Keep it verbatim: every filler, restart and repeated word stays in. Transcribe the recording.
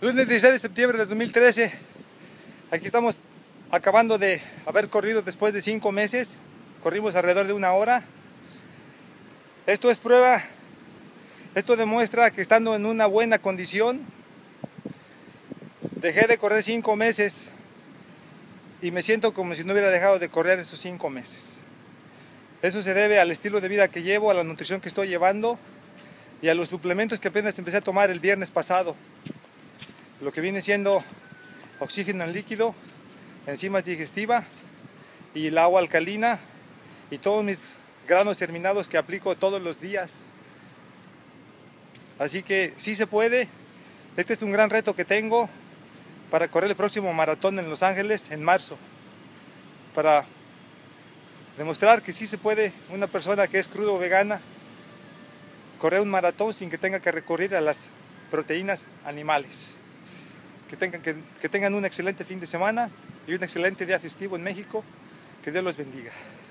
Lunes dieciséis de septiembre de dos mil trece. Aquí estamos acabando de haber corrido después de cinco meses. Corrimos alrededor de una hora. Esto es prueba. Esto demuestra que estando en una buena condición, dejé de correr cinco meses y me siento como si no hubiera dejado de correr esos cinco meses. Eso se debe al estilo de vida que llevo, a la nutrición que estoy llevando y a los suplementos que apenas empecé a tomar el viernes pasado. Lo que viene siendo oxígeno en líquido, enzimas digestivas y el agua alcalina y todos mis granos terminados que aplico todos los días. Así que sí se puede. Este es un gran reto que tengo para correr el próximo maratón en Los Ángeles en marzo, para demostrar que sí se puede una persona que es crudo vegana correr un maratón sin que tenga que recurrir a las proteínas animales. Que tengan, que, que tengan un excelente fin de semana y un excelente día festivo en México. Que Dios los bendiga.